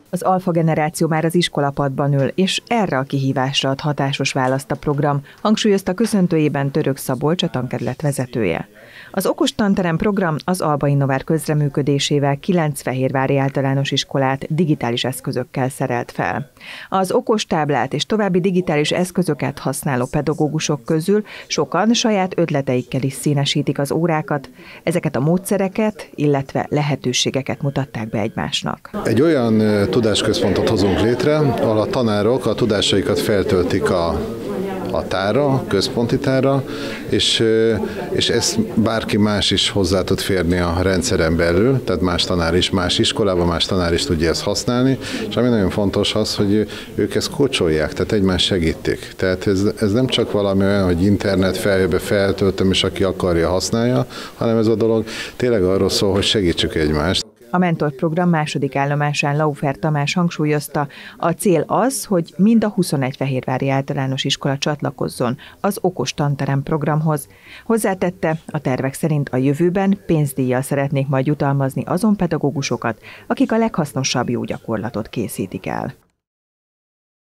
Az alfa generáció már az iskolapadban ül, és erre a kihívásra ad hatásos választ a program, hangsúlyozta köszöntőjében Török Szabolcs, a tankerület vezetője. Az Okos Tanterem program az Alba Innovár közreműködésével 9 fehérvári általános iskolát digitális eszközökkel szerelt fel. Az okostáblát és további digitális eszközöket használó pedagógusok közül sokan saját ötleteikkel is színesítik az órákat, ezeket a módszereket, illetve lehetőségeket mutatták be egymásnak. Egy olyan tudásközpontot hozunk létre, ahol a tanárok a tudásaikat feltöltik a tárra, központi tárra, és ezt bárki más is hozzá tud férni a rendszeren belül, tehát más tanár is, más iskolában, más tanár is tudja ezt használni, és ami nagyon fontos az, hogy ők ezt kócsolják, tehát egymást segítik. Tehát ez nem csak valami olyan, hogy internet felhőbe feltöltöm, és aki akarja, használja, hanem ez a dolog tényleg arról szól, hogy segítsük egymást. A mentorprogram második állomásán Laufer Tamás hangsúlyozta, a cél az, hogy mind a 21 fehérvári általános iskola csatlakozzon az Okos Tanterem programhoz. Hozzátette, a tervek szerint a jövőben pénzdíjjal szeretnék majd jutalmazni azon pedagógusokat, akik a leghasznosabb jó gyakorlatot készítik el.